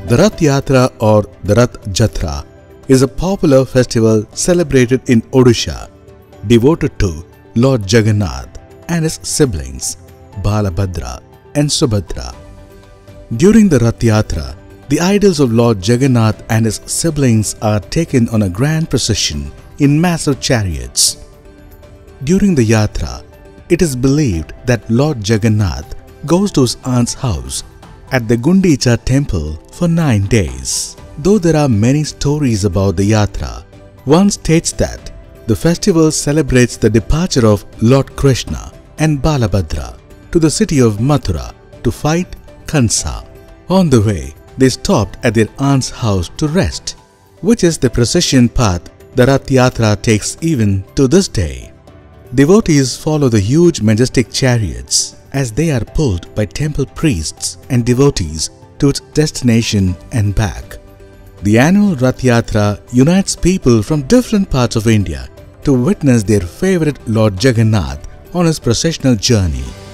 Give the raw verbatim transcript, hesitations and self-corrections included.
The Rath Yatra or the Rath Jatra is a popular festival celebrated in Odisha, devoted to Lord Jagannath and his siblings Balabhadra and Subhadra. During the Rath Yatra, the idols of Lord Jagannath and his siblings are taken on a grand procession in massive chariots. During the Yatra, it is believed that Lord Jagannath goes to his aunt's house at the Gundicha temple for nine days. Though there are many stories about the Yatra, one states that the festival celebrates the departure of Lord Krishna and Balabhadra to the city of Mathura to fight Kansa. On the way, they stopped at their aunt's house to rest, which is the procession path the Rath Yatra takes even to this day. Devotees follow the huge majestic chariots as they are pulled by temple priests and devotees to its destination and back. The annual Rath Yatra unites people from different parts of India to witness their favorite Lord Jagannath on his processional journey.